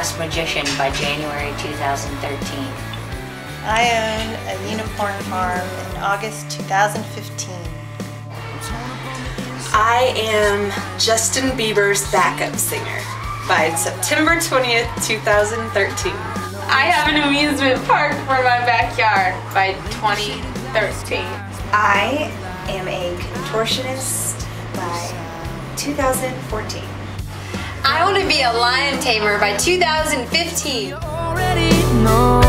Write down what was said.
Masked Magician by January 2013. I own a unicorn farm in August 2015. I am Justin Bieber's backup singer by September 20th, 2013. I have an amusement park for my backyard by 2013. I am a contortionist by 2014. I want to be a lion tamer by 2015. You already know.